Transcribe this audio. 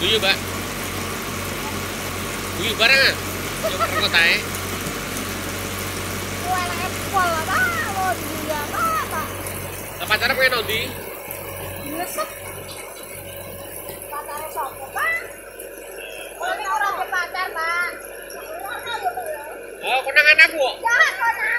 Guyu, Mbak. Guyu bareng ah. Yo perlu tae. Kowe lek pol apa? Lo dia apa? Lah pacar pengen ndi? Nyesek. Pacare sapa, Pak? Kalau ora ada pacar, Pak. Oh, konangan aku kok. Ya, konangan.